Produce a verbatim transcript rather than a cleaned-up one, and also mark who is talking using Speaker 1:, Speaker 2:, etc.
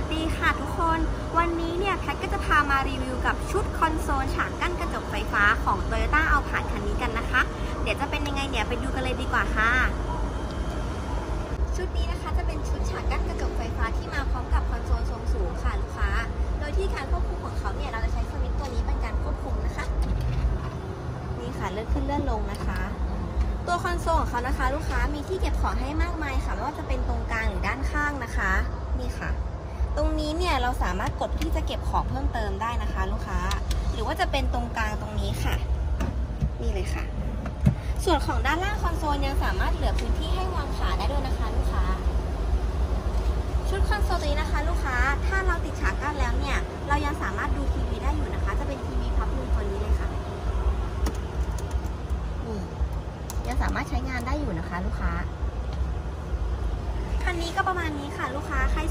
Speaker 1: ดีค่ะทุกคนวันนี้เนี่ยแพทก็จะพามารีวิวกับชุดคอนโซลฉากกั้นกระจกไฟฟ้าของ Toyota Alphard คันนี้กันนะคะเดี๋ยวจะเป็นยังไงเนี่ยไปดูกันเลยดีกว่าค่ะชุดนี้นะคะจะเป็นชุดฉากกั้นกระจกไฟฟ้าที่มาพร้อมกับคอนโซลทรงสูงค่ะลูกค้าโดยที่การควบคุมของเขาเนี่ยเราจะใช้สวิตช์ตัวนี้เป็นการควบคุมนะคะนี่ค่ะเลื่อนขึ้นเลื่อนลงนะคะตัวคอนโซลของเขานะคะลูกค้ามีที่เก็บของให้มากมายค่ะไม่ว่าจะเป็นตรงกลางหรือด้านข้างนะคะนี่ค่ะตรงนี้เนี่ยเราสามารถกดที่จะเก็บของเพิ่มเติมได้นะคะลูกค้าหรือว่าจะเป็นตรงกลางตรงนี้ค่ะนี่เลยค่ะส่วนของด้านล่างคอนโซลยังสามารถเหลือพื้นที่ให้วางขาได้ด้วยนะคะลูกค้าชุดคอนโซลตัวนี้นะคะลูกค้าถ้าเราติดฉากกั้นแล้วเนี่ยเรายังสามารถดูทีวีได้อยู่นะคะจะเป็นทีวีพับมุมตัวนี้เลยค่ะนี่ยังสามารถใช้งานได้อยู่นะคะลูกค้าคันนี้ก็ประมาณนี้ค่ะลูกค้าใคร